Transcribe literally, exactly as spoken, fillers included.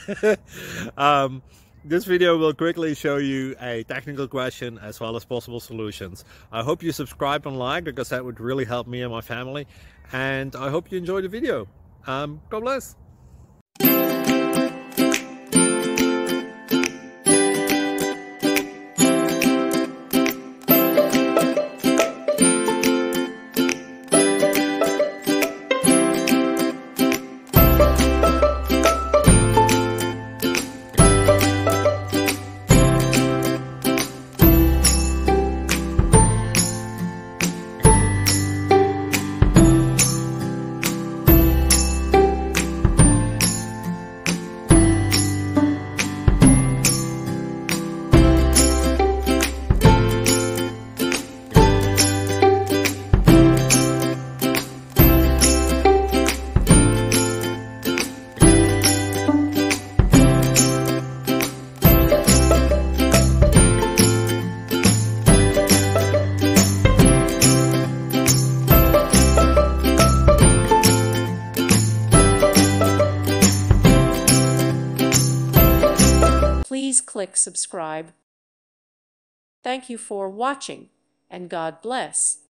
um, this video will quickly show you a technical question as well as possible solutions. I hope you subscribe and like, because that would really help me and my family. And I hope you enjoy the video. Um, God bless. Please click subscribe. Thank you for watching, and God bless.